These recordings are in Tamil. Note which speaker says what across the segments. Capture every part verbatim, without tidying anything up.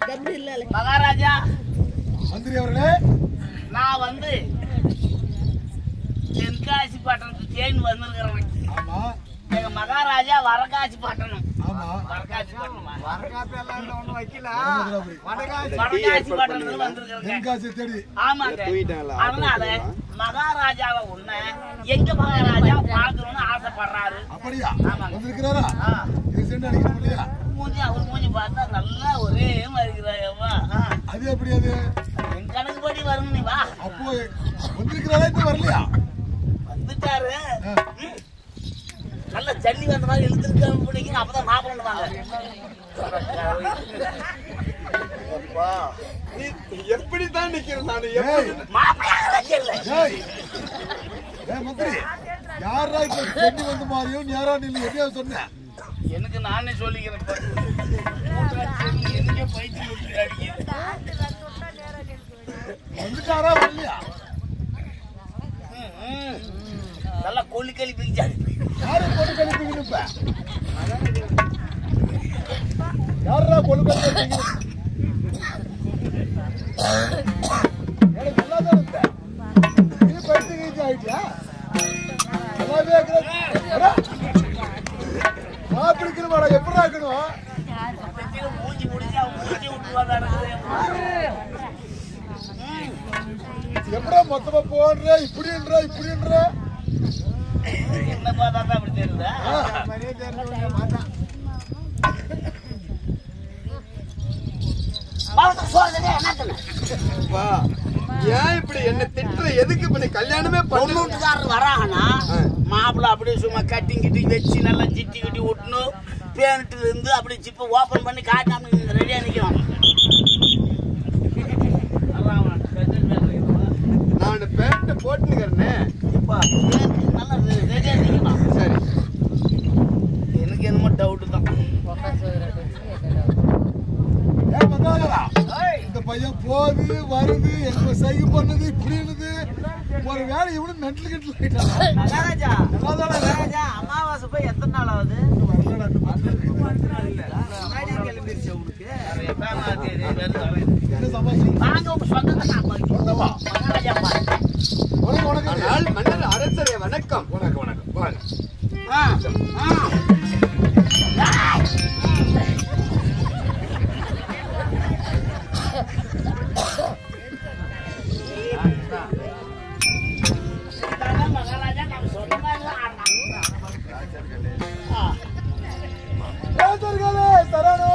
Speaker 1: மகாராஜா
Speaker 2: மந்திரி அவர்களே,
Speaker 1: நான் வந்து தென்காசி பட்டணத்துக்கு தேன் வந்திருக்கிறேன்.
Speaker 2: ஆமா
Speaker 1: எங்க மகாராஜா வரகாசி பட்டணம்.
Speaker 2: ஆமா
Speaker 1: வரகாசி பட்டணமா?
Speaker 3: வரகாசி எல்லாம் ஒண்ணு வைக்கல. வடகாசி
Speaker 1: வரகாசி பட்டணத்துல வந்திருக்கிறேன்.
Speaker 2: தென்காசி தேடி
Speaker 1: ஆமாங்க. அதனால மகாராஜாவை உன்ன எங்க மகாராஜா பார்க்கணும்னு ஆசைப்படுறாரு.
Speaker 2: அப்படியா
Speaker 1: ஆமாங்க.
Speaker 2: வந்திருக்கிறாரா?
Speaker 1: ஆ.
Speaker 2: இது சென்று அடிக்கணும் இல்லையா?
Speaker 1: மூஞ்சி அவர் மூஞ்சி பார்த்தா நல்லா ஒரே மாதிரி இருக்கிறாயம்மா.
Speaker 2: அது எப்படி அது?
Speaker 1: என் கணக்கு படி வருங்க நீ வா.
Speaker 2: அப்போ வந்திருக்கிறாரா? இது வரலையா?
Speaker 1: வந்துட்டாரு. ம். நல்ல ஜல்லி வந்த மாதிரி இழுத்துருக்காங்க பிடிக்கும். அப்பதான் மாப்பிள்ளை வாங்க.
Speaker 3: எப்படித்தான் நிக்கிறேன் நான்?
Speaker 2: ஏய்,
Speaker 1: மாப்பிள்ளை தெரியல.
Speaker 2: ஏய், ஏய் மந்திரி, யாரா இப்ப செடி வந்து மாதிரியும் யாரா நில்லு எப்படியா சொன்ன?
Speaker 1: எனக்கு நானே சொல்லிக்கிறேன். எனக்கே பைத்தியம் பிடிச்சிருக்கு.
Speaker 2: வந்துட்டாரா வரலையா?
Speaker 1: ம், ம். நல்லா கொல்லி களி பிடிச்சாரு.
Speaker 2: யாரு கொண்டு கழிப்பீங்க இப்ப? யாரா கொண்டு கழிப்பீங்க? எனக்கு நல்லாதான் இருந்த. நீ பைத்து கழிச்சு ஆயிட்டியா? நல்லாவே இருக்கிற சாப்பிடுக்கணும் மேடம். எப்படி இருக்கணும்?
Speaker 1: மூஞ்சி முடிஞ்சா மூஞ்சி விட்டுவாங்க.
Speaker 2: எப்படா மொத்தமா போடுற? இப்படின்ற இப்படின்ற
Speaker 1: என்ன பார்த்தா தான் அப்படி தெரியுதா?
Speaker 3: ஏன் இப்படி என்ன திட்டுற? எதுக்கு இப்ப நீ கல்யாணமே பண்ணு?
Speaker 1: பொண்ணூட்டுக்காரர் வராங்கன்னா மாப்பிள்ள அப்படியே சும்மா கட்டிங் கிட்டிங் வச்சு நல்லா சிட்டி கிட்டி விட்டணும். பேனட்டுல இருந்து அப்படியே சிப்ப ஓபன் பண்ணி காட்டாம ரெடியா நிக்கணும்.
Speaker 3: நான் பேண்ட் போட்டுக்கிறேனே.
Speaker 1: இப்ப நல்லா ரெடியா நிக்கணும்.
Speaker 3: சரி,
Speaker 1: எனக்கு என்னமோ டவுட் தான்.
Speaker 2: ஏன் வந்தாங்களா? இந்த பையன் போகுது வருது என்ன சைகை பண்ணுது இப்படின்னுது. ஒரு வேலை இவனு நெட்ல கெட்டில் ஆயிட்டான்.
Speaker 1: மகாராஜா
Speaker 2: நல்லாதானே?
Speaker 1: மகாராஜா அமாவாசை போய் எத்தனை நாள் ஆகுது?
Speaker 2: என்ன சமாச்சாரம்?
Speaker 1: வாங்க உங்க சொந்தத்தை
Speaker 2: சொந்தமா?
Speaker 1: மகாராஜா பாருங்க.
Speaker 2: உனக்கு உனக்கு
Speaker 3: ஆனால் மன்னர் அரசரே வணக்கம்.
Speaker 2: வணக்கம் வணக்கம் வாங்க.
Speaker 1: ஆ ஆ மகாராஜா நம்ம சொன்ன மாதிரி தான் ஆடணும்.
Speaker 2: ராஜர்களே சரணோ.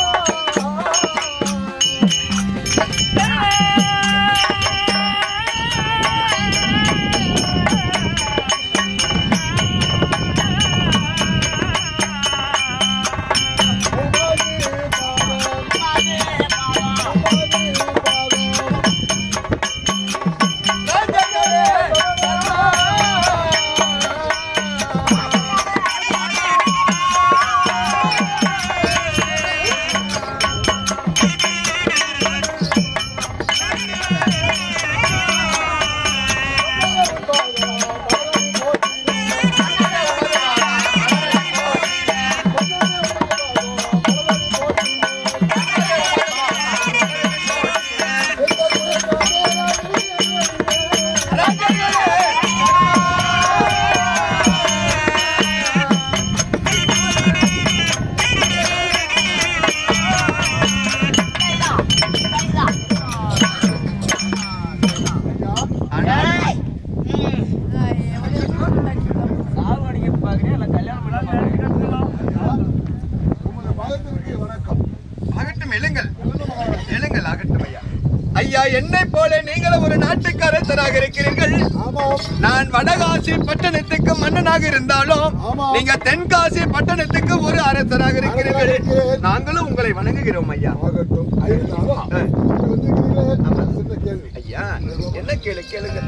Speaker 3: என்னை போல நீங்களும் ஒரு நாட்டுக்கு அரசராக இருக்கிறீர்கள். நான் வடகாசி பட்டணத்துக்கு மன்னனாக இருந்தாலும் நீங்க தென்காசி பட்டணத்துக்கு ஒரு அரசராக இருக்கிறீர்கள். நாங்களும் உங்களை வணங்குகிறோம் ஐயா. ஐயா என்ன கேளு கேளுங்க.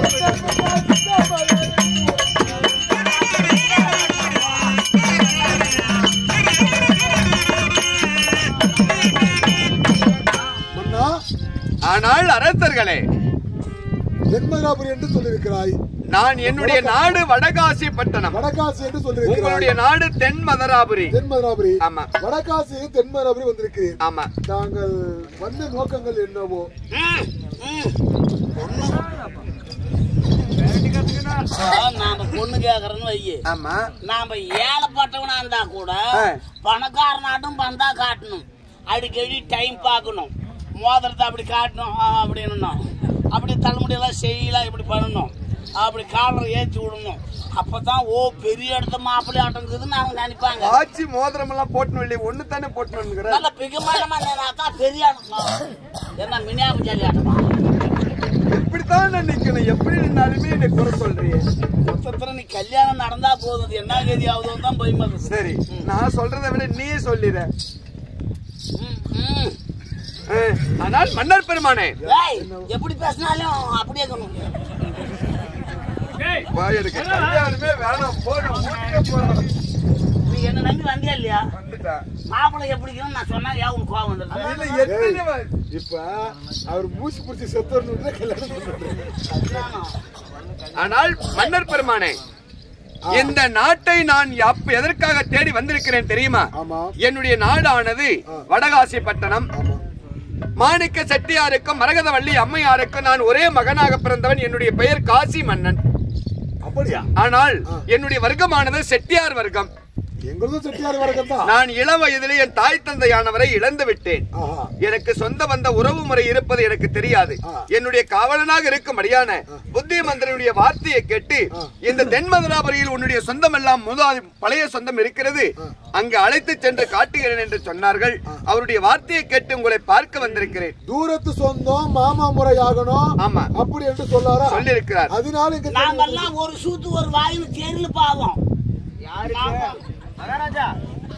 Speaker 3: ஆனால் அரசர்களே,
Speaker 2: தென்மதுராபுரி என்று சொல்லியிருக்கிறாய்.
Speaker 3: நான் என்னுடைய நாடு வடகாசி பட்டணம்.
Speaker 2: வடகாசி என்று சொல்லியிருக்கிறாய்.
Speaker 3: உங்களுடைய நாடு தென் மதுராபுரி.
Speaker 2: தென் மதுராபுரி.
Speaker 3: ஆமா.
Speaker 2: வடகாசி தென் மதுராபுரி வந்திருக்கிறேன்.
Speaker 3: ஆமா.
Speaker 2: தாங்கள் வந்த நோக்கங்கள் என்னவோ?
Speaker 1: நாம பொண்ணு கேக்குறன்னு வையே.
Speaker 3: ஆமா.
Speaker 1: நாம ஏழைப்பட்டவனா இருந்தா கூட பணக்காரனாட்டும் பந்தா காட்டணும். அடிக்கடி டைம் பார்க்கணும். மோதிரத்தை அப்படி காட்டணும் அப்படின்னு அப்படி தலைமுடியெல்லாம் செய்யலாம் இப்படி பண்ணணும். அப்படி காலரை ஏற்றி விடணும். அப்பதான் ஓ பெரிய இடத்த மாப்பிள்ளை ஆட்டங்குதுன்னு அவங்க நினைப்பாங்க.
Speaker 3: ஆட்சி மோதிரம் எல்லாம் போட்டணும் இல்லையே, ஒண்ணு தானே போட்டணும்.
Speaker 1: நல்ல பிகமானமா தான் பெரிய ஆட்டம். என்ன மினியாபு ஜாலி ஆட்டமா?
Speaker 3: இப்படித்தான் நினைக்கணும். எப்படி நின்னாலுமே என்னை குறை சொல்றீங்க.
Speaker 1: மொத்தத்துல நீ கல்யாணம் நடந்தா போதும், என்ன கதி ஆகுதுன்னு தான் பயமா இருக்கு.
Speaker 3: சரி, நான் சொல்றதை விட நீ சொல்லிட. ஆனால் மன்னர் பெருமானே,
Speaker 1: எப்படி பேசினாலும் அப்படியே நீ என்ன நம்பி வந்தியா இல்லையா? மாப்பிள்ளை எப்படி நான் சொன்னா ஏன் உனக்கு கோவம் வந்துடும்?
Speaker 2: இப்ப அவர் மூச்சு பிடிச்சி செத்து கல்யாணம்.
Speaker 3: ஆனால் மன்னர் பெருமானே, இந்த நாட்டை நான் எதற்காக தேடி வந்திருக்கிறேன் தெரியுமா? என்னுடைய நாடானது வடகாசி பட்டணம். மாணிக்க செட்டியாருக்கும் மரகதவள்ளி அம்மையாருக்கும் நான் ஒரே மகனாக பிறந்தவன். என்னுடைய பெயர் காசி மன்னன்.
Speaker 2: அப்படியா?
Speaker 3: ஆனால் என்னுடைய வர்க்கமானது செட்டியார் வர்க்கம். நான் இளம் வயதிலே என் தாய் தந்தையானவரை இழந்து விட்டேன். எனக்கு சொந்த வந்த உறவு முறை இருப்பது எனக்கு தெரியாது. என்னுடைய காவலனாக இருக்கும்படியான புத்திய மந்திரனுடைய வார்த்தையை கேட்டு இந்த தென் மதுராபுரியில் உன்னுடைய சொந்தம் எல்லாம் முதல் பழைய சொந்தம் இருக்கிறது, அங்கு அழைத்து சென்று காட்டுகிறேன் என்று சொன்னார்கள். அவருடைய வார்த்தையை கேட்டு உங்களை பார்க்க வந்திருக்கிறேன்.
Speaker 2: தூரத்து சொந்தம் மாமா முறை ஆகணும்.
Speaker 3: ஆமா,
Speaker 2: அப்படி என்று சொல்லாரா
Speaker 3: சொல்லியிருக்கிறார்.
Speaker 2: அதனால
Speaker 1: நாங்கெல்லாம் ஒரு சூத்து ஒரு வாயின்னு தேர்ல பாவம். மகாராஜா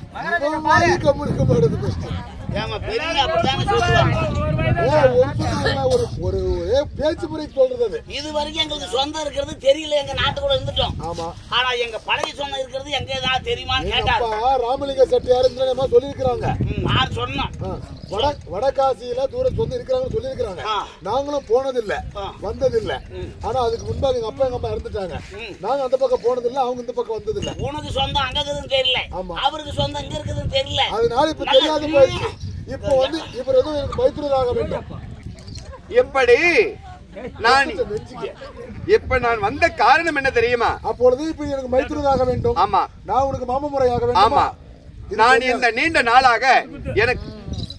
Speaker 2: பேச்சு முறை சொல்றது.
Speaker 1: இது வரைக்கும் எங்களுக்கு சொந்தம் இருக்கிறது தெரியல, எங்க நாட்டுக்குள்ள இருந்துட்டோம். ஆனா எங்க பழைய சொந்தம் இருக்கிறது எங்க ஏதாவது தெரியுமான்னு கேட்டாங்க.
Speaker 2: ராமலிங்க செட்டியார் சொல்லி இருக்கிறாங்க.
Speaker 1: நான் சொன்னேன்
Speaker 2: வடகாசியில தூர சொந்தம் இருக்கிறாங்கன்னு சொல்லி இருக்கிறாங்க. நாங்களும் போனதில்ல, வந்ததில்ல. ஆனா அதுக்கு முன்பாக எங்க அப்பா எங்க அம்மா இறந்துட்டாங்க. நாங்க அந்த பக்கம் போனதில்ல, அவங்க இந்த பக்கம் வந்ததில்ல.
Speaker 1: உனக்கு சொந்தம் அங்க இருக்குதுன்னு தெரியல, அவருக்கு சொந்தம் இங்க இருக்குதுன்னு தெரியல.
Speaker 2: அதனால இப்ப தெரியாது போயிடுச்சு. இப்ப வந்து இப்ப எதுவும் எனக்கு மைத்திரராக வேண்டும்.
Speaker 3: எப்படி நான் இப்ப நான் வந்த காரணம் என்ன தெரியுமா?
Speaker 2: அப்பொழுது இப்ப எனக்கு மைத்திரராக வேண்டும்.
Speaker 3: ஆமா,
Speaker 2: நான் உனக்கு மாம முறையாக வேண்டும்.
Speaker 3: ஆமா, நான் இந்த நீண்ட நாளாக எனக்கு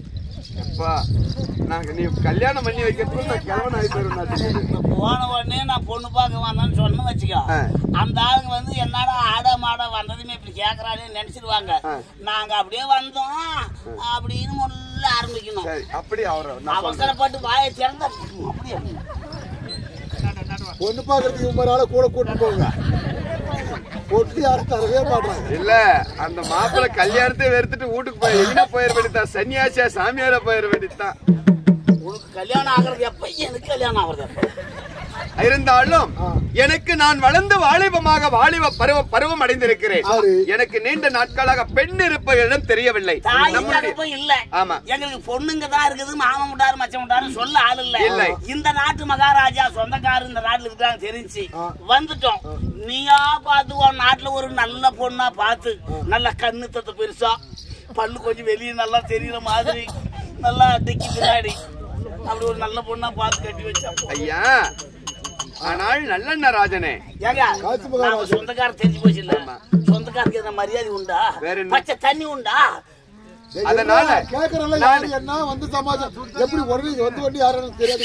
Speaker 3: நாங்க நீ கல்யாணம் பண்ணி வைக்கிறதுக்கு நான் கிழவன் ஆயிட்டு
Speaker 1: போன உடனே நான் பொண்ணு பார்க்க வந்தேன்னு சொன்ன வச்சுக்கோ, அந்த ஆளுங்க வந்து என்னடா ஆட மாட வந்ததுமே இப்படி கேக்குறான்னு நினைச்சிருவாங்க. நாங்க அப்படியே வந்தோம் அப்படின்னு முதல்ல ஆரம்பிக்கணும்.
Speaker 3: அப்படி
Speaker 1: அவசரப்பட்டு வாயை திறந்த அப்படியே
Speaker 2: பொண்ணு பாக்குறதுக்கு உமரால கூட கூட்டு போங்க. பொட்டி யாரும் தரவே மாட்டாங்க.
Speaker 3: இல்ல, அந்த மாப்பிள்ளை கல்யாணத்தை வெறுத்துட்டு வீட்டுக்கு போய் என்ன போயிட வேண்டியதான், சன்னியாசியா சாமியார போயிட வேண்டியதான்.
Speaker 1: உனக்கு கல்யாணம் ஆகுறது எப்ப, எனக்கு கல்யாணம் ஆகுறது எப்ப?
Speaker 3: இருந்தாலும் எனக்கு நான் வளர்ந்து வாலிபமாக வாலிப பருவ பருவம் அடைந்திருக்கிறேன். எனக்கு நீண்ட நாட்களாக பெண் இருப்பவர்களிடம் தெரியவில்லை.
Speaker 1: இல்ல, ஆமா, எங்களுக்கு பொண்ணுங்க தான் இருக்குது, மாமன் முட்டாரு மச்சம் முட்டாரு சொல்ல ஆள் இல்ல. இந்த நாட்டு மகாராஜா சொந்தக்காரர் இந்த நாட்டுல இருக்காங்க தெரிஞ்சு வந்துட்டோம். நீயா பார்த்து உன் நாட்டுல ஒரு நல்ல பொண்ணா பார்த்து, நல்ல கண்ணு தத்து பெருசா, பல்லு கொஞ்சம் வெளியே நல்லா தெரியற மாதிரி, நல்லா டிக்கி பின்னாடி அப்படி ஒரு நல்ல பொண்ணா பார்த்து கட்டி வச்சா
Speaker 3: ஐயா. ஆனால் நல்ல ராஜனே,
Speaker 1: சொந்தக்கார தெரிஞ்சு போச்சு இல்ல, சொந்தக்காரருக்கு எதனா மரியாதை உண்டா, பச்சை தண்ணி உண்டா?
Speaker 3: அதனால
Speaker 2: கேக்குறேன் என்ன வந்து சமாஜம் எப்படி உடனே வந்து வண்டி யாரும் தெரியாது.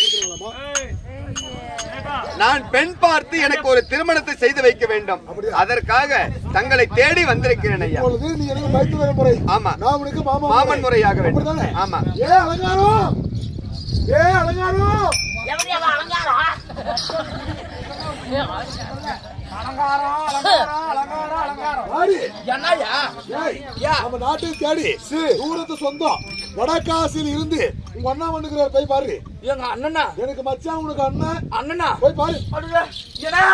Speaker 3: நான் பெண் பார்த்து எனக்கு ஒரு திருமணத்தை செய்து வைக்க வேண்டும். அதற்காக தங்களை தேடி வந்திருக்கிறேன் ஐயா.
Speaker 2: நீ எனக்கு மைத்துன முறை.
Speaker 3: ஆமா,
Speaker 2: நான் உனக்கு
Speaker 3: மாமன் முறையாக வேண்டும். ஆமா.
Speaker 2: ஏ அலங்காரம், ஏ அலங்காரம்,
Speaker 1: எவரியா அலங்காரம்?
Speaker 2: அலங்காரம் அலங்காரம் அலங்காரம் அலங்காரம் ஆடி என்னையா? ஏய் நம்ம நாட்டுக்கு தேடி தூரத்து சொந்தம் வடகாசியில் இருந்து உங்க அண்ணா வந்துக்கிறாரு போய் பாரு.
Speaker 4: எங்க அண்ணனா?
Speaker 2: எனக்கு மச்சான் உனக்கு அண்ணன்.
Speaker 4: அண்ணனா?
Speaker 2: போய் பாரு.
Speaker 4: ஏனா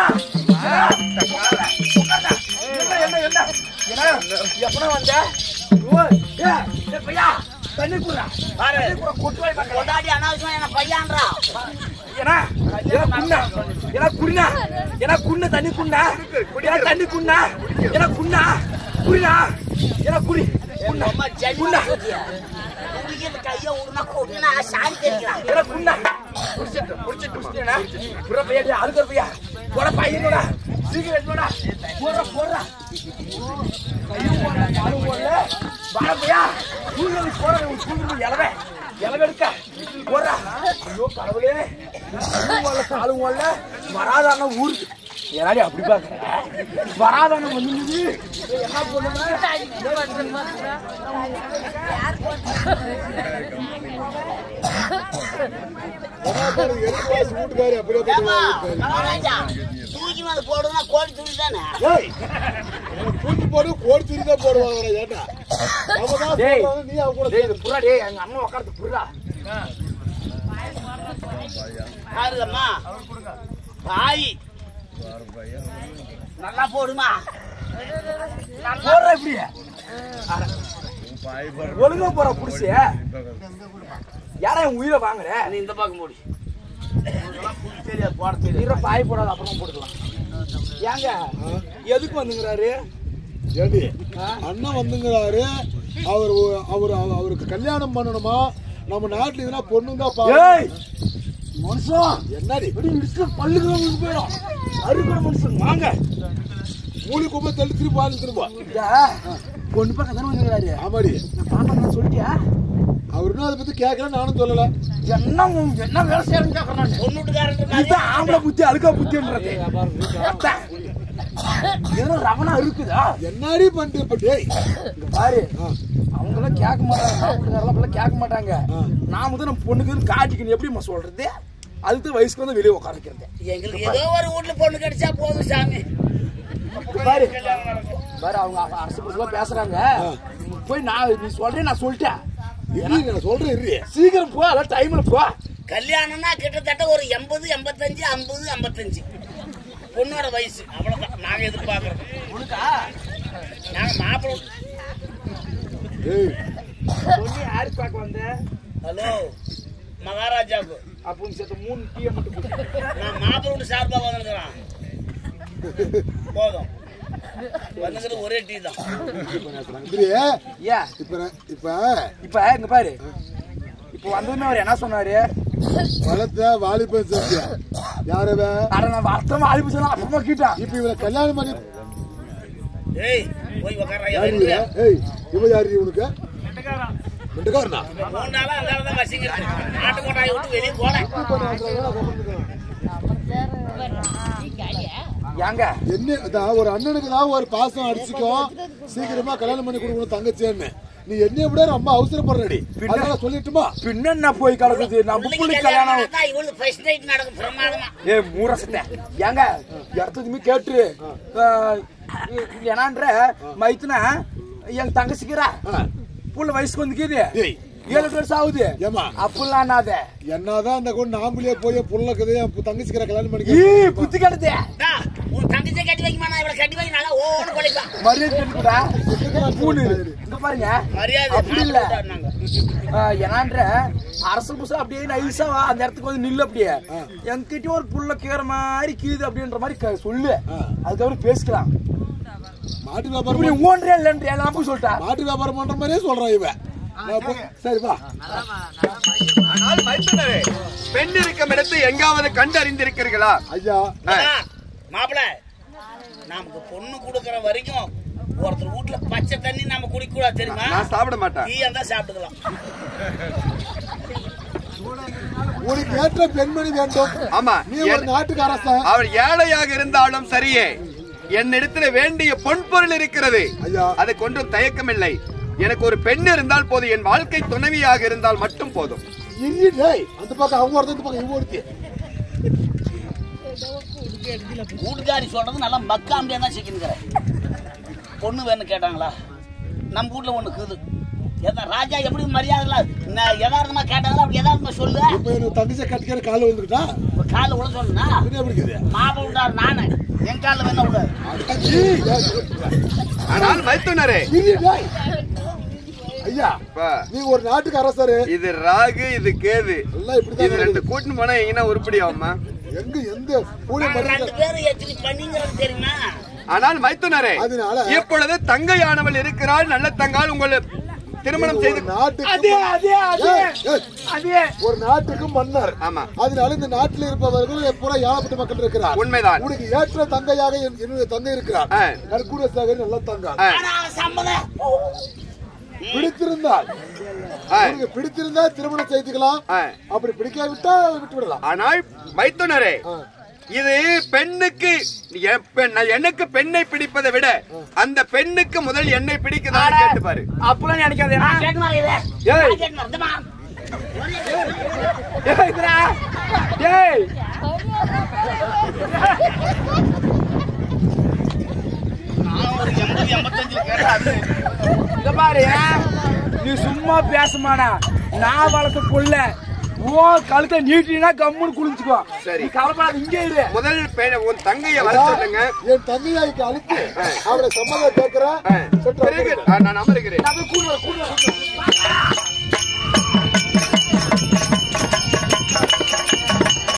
Speaker 4: என்ன என்ன என்ன எப்ப வந்த? ஏ பையா தண்ணி குடுறா.
Speaker 1: பாரு
Speaker 4: கொட்டுவாய் பக்கம்
Speaker 1: கொண்டாடி அனாவசியமா என்ன பையான்றா.
Speaker 4: ஏனா ஏனா குண்ணா ஏனா குடினா ஏனா குண்ண தண்ணி குண்ணா ஏனா தண்ணி குண்ணா ஏனா குண்ணா குடினா ஏனா குடி குண்ணா
Speaker 1: அம்மா ஜென்மமா சொல்லியா உங்களுக்கு இந்த கைய உடுனா கொட்டுனா சாந்தி தெரியுறான்.
Speaker 4: ஏனா குண்ணா புடிச்சிட்டு புடிச்சிட்டு புடிச்சிட்டேனா புற பையா அழுகற பையா போட பையனோடா சீக்கிரம் எடுடா போற போற கைய போற காலு போற வா பையா ஊர்ல போற ஊர்ல எலவே எலவே எடுக்க போற ஐயோ கடவுளே ஊர்ல காலு போற வராதான ஊருக்கு ஏனாடி அப்படி பாக்குற வராதான வந்து என்ன பண்ணுவ
Speaker 2: வீட்டுக்காரி அப்படியே
Speaker 1: தூக்கி மேல போடுனா கோடி துணி தானே.
Speaker 2: தூக்கி போடு கோடி துணி தான் போடுவாங்க. ஏட்டா நீ அவங்க கூட
Speaker 4: புறா டே எங்க அண்ணன் உட்காந்து புறா
Speaker 1: பாருங்கம்மா பாய் நல்லா போடுமா
Speaker 4: போடுற இப்படி ஒழுங்கா போற புடிச்சு யாரா என் உயிரை வாங்குற?
Speaker 1: நீ இந்த பக்கம் போடு. தெரியாது போட தெரியாது.
Speaker 4: பாய் போடாத அப்புறம் போட்டுக்கலாம். ஏங்க எதுக்கு வந்துங்கிறாரு?
Speaker 2: ஏடி அண்ணன் வந்துங்கிறாரு. அவர் அவர் அவருக்கு கல்யாணம் பண்ணணுமா? நம்ம நாட்டுல இதுனா பொண்ணு தான் பாரு.
Speaker 4: மனுஷன்
Speaker 2: என்னடி
Speaker 4: பல்லுக்கு போயிடும். அறுக்கிற மனுஷன் வாங்க
Speaker 2: மூலி கும்ப தள்ளி திரும்ப பாரு திரும்ப
Speaker 4: பொண்ணு பக்கம் தானே வந்துங்கிறாரு.
Speaker 2: ஆமாடி
Speaker 4: பாப்பா சொல்லிட்டியா?
Speaker 2: அவருன்னு அதை பத்தி கேட்கல, நானும் சொல்லல.
Speaker 4: என்ன என்ன வேலை செய்யறேன்னு கேட்கறான்.
Speaker 1: பொண்ணுட்டுக்காரன்
Speaker 4: ஆம்பளை புத்தி அழுக்கா புத்தின்றது ரவணா இருக்குதா?
Speaker 2: என்னடி பண்ணிட்டு
Speaker 4: பாரு அவங்களாம் கேட்க மாட்டாங்க, கேட்க மாட்டாங்க. நாம தான் நம்ம பொண்ணுக்கு காட்டிக்கணும். எப்படி சொல்றது? அதுக்கு வயசுக்கு வந்து வெளியே உட்காந்துக்கிறது.
Speaker 1: எங்களுக்கு ஏதோ ஒரு வீட்டுல பொண்ணு கிடைச்சா போதும் சாமி.
Speaker 4: பாரு பாரு அவங்க அரசு புதுவா பேசுறாங்க. போய் நான் நீ சொல்றேன், நான் சொல்லிட்டேன்.
Speaker 2: நான் சொல்றேன்
Speaker 4: சீக்கிரம் போ, அதான் டைம்ல போ.
Speaker 1: கல்யாணம்னா கிட்டத்தட்ட ஒரு எண்பது எண்பத்தஞ்சு ஐம்பது ஐம்பத்தஞ்சு பொண்ணோட வயசு. அவ்வளவுதான் நாங்க எதிர்பார்க்கறோம். நாங்க மாப்பிள்ளை
Speaker 4: பொண்ணு யாரு பார்க்க வந்த?
Speaker 1: ஹலோ மகாராஜாவுக்கு
Speaker 4: அப்படின்னு சேர்த்து மூணு டீயை மட்டும்
Speaker 1: நான் மாப்பிள்ளை சார்பாக வந்துருக்கிறேன். போதும் வந்துக்கிறது ஒரே டீ தான்.
Speaker 2: இப்ப இப்ப
Speaker 4: இப்ப இங்க பாரு, இப்ப வந்ததுமே அவர் என்ன சொன்னாரு?
Speaker 2: வளர்த்த வாலிபன் சத்தியா யாரவ
Speaker 4: வளர்த்த வாலிபன் சொன்னா அப்பமா கேட்டான்.
Speaker 2: இப்ப இவரை கல்யாணம் பண்ணி
Speaker 1: ஏய் போய் உட்கார்றா.
Speaker 2: ஏய் இவ யாரு உனக்கு? ரெண்டுக்காரனா?
Speaker 1: மூணு நாளா அங்கால தான் வசிக்கிறது. நாட்டு கொட்டாயை விட்டு வெளியே போறேன்.
Speaker 4: ஏங்க
Speaker 2: என்ன ஒரு அண்ணனுக்கு தான் ஒரு பாசம் அடிச்சுக்கும், சீக்கிரமா கல்யாணம் பண்ணி கொடுக்கணும் தங்கச்சின்னு. நீ என்னைய விட ரொம்ப அவசரப்படுறடி. அதனால சொல்லிட்டுமா?
Speaker 4: பின்ன என்ன போய் கலக்குது? நம்ம புள்ளி கல்யாணம்
Speaker 1: இவளுக்கு ஃபர்ஸ்ட் நைட் நடக்கும் பிரமாதமா.
Speaker 4: ஏ மூரசத்தை ஏங்க எடுத்ததுமே கேட்டு ஏனான்ற மைத்துனா எங்க தங்கச்சிக்கிறா புள்ள வயசுக்கு வந்துக்குது, ஏழு வருஷம் ஆகுது.
Speaker 2: ஏமா
Speaker 4: அப்படிலாம் என்னாத
Speaker 2: என்னதான் அந்த கொண்டு நாம்பளே போய் புள்ளக்குது தங்கச்சிக்கிற கல்யாணம் பண்ணி
Speaker 4: புத்தி கெடுது.
Speaker 1: உன் தங்கச்சியை கட்டி வைக்குமா? நான் இவளை கட்டி வைக்க நல்லா ஓன்னு கொலைப்பான்.
Speaker 4: மரியாதை கேட்டுக்கூடா பூனு இங்க பாருங்க.
Speaker 1: மரியாதை
Speaker 4: அப்படி இல்ல ஏனான்ற அரசு புதுசா அப்படியே நைஸா அந்த இடத்துக்கு வந்து நில்லு. அப்படியே என்கிட்ட ஒரு புள்ள கேற மாதிரி கீது அப்படின்ற மாதிரி சொல்லு. அதுக்கப்புறம் பேசிக்கலாம்.
Speaker 2: மாட்டு வியாபாரம்
Speaker 4: ஓன்றே இல்லைன்ற எல்லாம் சொல்லிட்டா.
Speaker 2: மாட்டு வியாபாரம் பண்ற மாதிரியே சொல்றான் இவன். சரிப்பா.
Speaker 3: ஆனால் மைத்துனரே, பெண் இருக்கும் இடத்தை எங்காவது கண்டு அறிந்திருக்கிறீர்களா?
Speaker 2: ஐயா
Speaker 1: மாப்பிள்ள, நமக்கு பொண்ணு கொடுக்கற வரைக்கும் ஒருத்தர் வீட்டுல பச்சை தண்ணி நம்ம குடிக்க கூடாது தெரியுமா?
Speaker 3: நான் சாப்பிட மாட்டேன்.
Speaker 1: டீ இருந்தா சாப்பிட்டுக்கலாம்.
Speaker 2: உனக்கு ஏற்ற பெண்மணி வேண்டும்.
Speaker 3: ஆமா,
Speaker 2: நீ ஒரு நாட்டுக்கு அரசன்.
Speaker 3: அவர் ஏழையாக இருந்தாலும் சரியே, என்னிடத்துல வேண்டிய பொன் பொருள் இருக்கிறது. அதை கொண்டு தயக்கம் இல்லை. எனக்கு ஒரு பெண் இருந்தால் போதும். என் வாழ்க்கை துணைவியாக இருந்தால் மட்டும் போதும்.
Speaker 2: அந்த பக்கம் அவங்க ஒருத்தர், இந்த பக்கம் இவங்க ஒருத்தி.
Speaker 1: வீட்டுக்காரி சொல்றது நல்லா மக்காம்பியா தான் சிக்கினுக்கிற. பொண்ணு வேணும் கேட்டாங்களா? நம்ம வீட்டுல ஒண்ணு இருக்குது. ராஜா எப்படி மரியாதை யதார்த்தமா கேட்டாலும் அப்படி யதார்த்தமா சொல்லு.
Speaker 2: இப்ப எனக்கு தங்கச்சி கட்டிக்கிற கால வந்துட்டா
Speaker 1: கால விட சொல்லுனா மாப்பிள்ள விட்டாரு நானு என் கால வேணா விட.
Speaker 3: ஆனால் மைத்துனரே
Speaker 2: ஐயா நீ ஒரு நாட்டுக்கு அரசரு.
Speaker 3: இது ராகு இது கேது
Speaker 2: எல்லாம் இப்படிதான்.
Speaker 3: இது ரெண்டு கூட்டின்னு போனா எங்கன்னா உருப்படி ஆகுமா?
Speaker 2: எங்க எந்த பூனை
Speaker 1: ரெண்டு பேரும் எச்சரி பண்ணீங்கன்னு தெரியுமா?
Speaker 3: ஆனால் மைத்துனரே
Speaker 2: அதனால
Speaker 3: இப்பொழுது தங்கையானவள் இருக்கிறாள், நல்ல தங்கால் உங்களை திருமணம் செய்து
Speaker 4: அதே அதே அதே அதே
Speaker 2: ஒரு நாட்டுக்கு மன்னர்.
Speaker 3: ஆமா.
Speaker 2: அதனால இந்த நாட்டில் இருப்பவர்கள் பூரா ஏழப்பட்ட மக்கள் இருக்கிறார்.
Speaker 3: உண்மைதான்.
Speaker 2: உனக்கு ஏற்ற தங்கையாக என்னுடைய தங்கை இருக்கிறார். நற்கூட சாகர் நல்ல தங்கா பிடித்திருந்தால் பிடித்திருந்தா திருமணம் செய்துக்கலாம். அப்படி பிடிக்காவிட்டா விட்டு விடலாம்.
Speaker 3: ஆனால் மைத்துனரே இது பெண்ணுக்கு எனக்கு பெண்ணை பிடிப்பதை விட அந்த பெண்ணுக்கு முதல் என்னை பிடிக்குதான் கேட்டு பாரு.
Speaker 4: அப்பெல்லாம் நினைக்காது. பாரு நீ சும்மா பேசமாடா. நான் வளர்த்த புள்ள ஓ கழுத்தை நீட்டினா கம்முன்னு குளிச்சுக்கோ.
Speaker 3: சரி
Speaker 4: கவலைப்படாத இங்கே இரு.
Speaker 3: முதல் உன் தங்கையை வர சொல்லுங்க.
Speaker 2: என் தங்கையாய்க்கு அழைத்து அவளை சம்மதம் கேட்கிறேன்.
Speaker 3: நான் அமருகிறேன்.